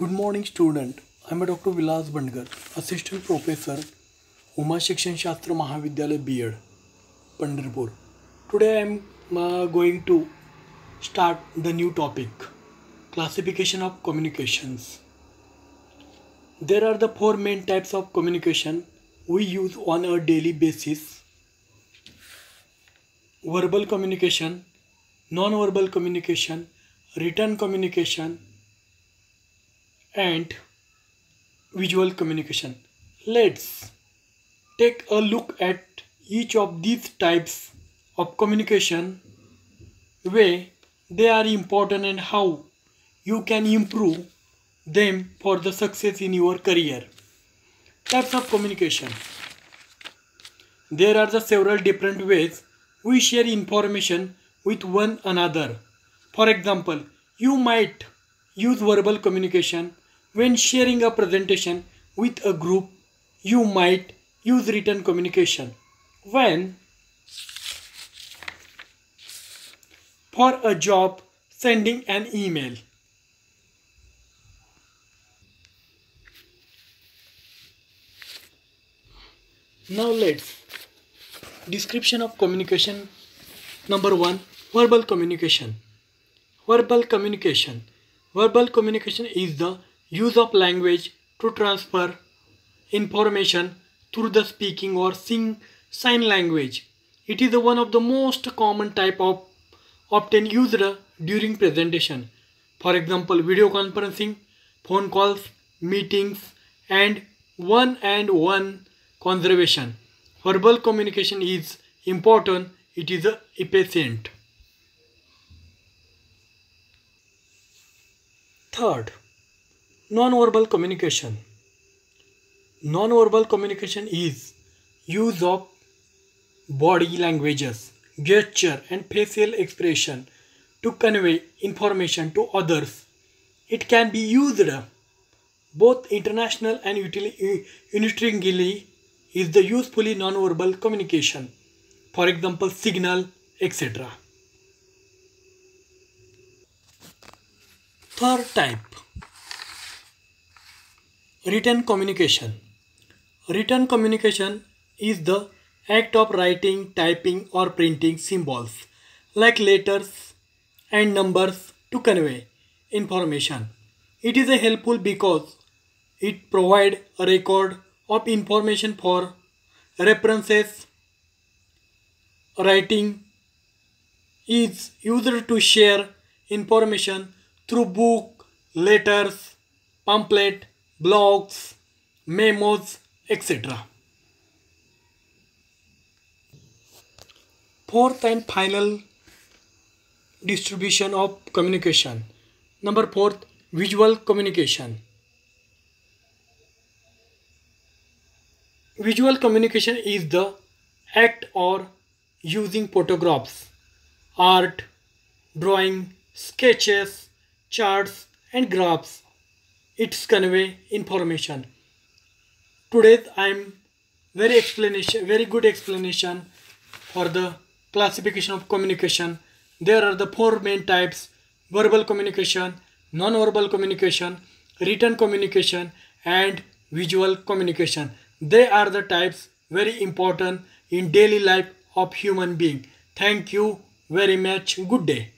Good morning, student. I am Dr. Vilas Bandgar, Assistant Professor, Uma Shikshan Shastra Mahavidyalaya B.Ed, Pandharpur. Today I am going to start the new topic, classification of communications. There are the four main types of communication we use on a daily basis: verbal communication, non-verbal communication, written communication, and visual communication. Let's take a look at each of these types of communication, why they are important and how you can improve them for the success in your career. Types of communication. There are the several different ways we share information with one another. For example, you might use verbal communication when sharing a presentation with a group. You might use written communication when for a job sending an email. Now let's description of communication. Number 1, verbal communication. Verbal communication. Verbal communication is the use of language to transfer information through the speaking or sign language. It is one of the most common type of often used during presentation. For example, video conferencing, phone calls, meetings, and one-on-one conversation. Verbal communication is important. It is efficient. Third, non-verbal communication. Non-verbal communication is use of body languages, gesture, and facial expression to convey information to others. It can be used both international and unilingually is the usefully non-verbal communication. For example, signal, etc. Third type, written communication. Written communication is the act of writing, typing, or printing symbols like letters and numbers to convey information. It is helpful because it provides a record of information for references. Writing is used to share information through book, letters, pamphlet, blogs, memos, etc. Fourth and final distribution of communication. Number 4, visual communication. Visual communication is the act or using photographs, art, drawing, sketches, charts, and graphs. It's convey information. Today I am very good explanation for the classification of communication. There are the four main types: verbal communication, non-verbal communication, written communication, and visual communication. They are the types very important in daily life of human being. Thank you very much. Good day.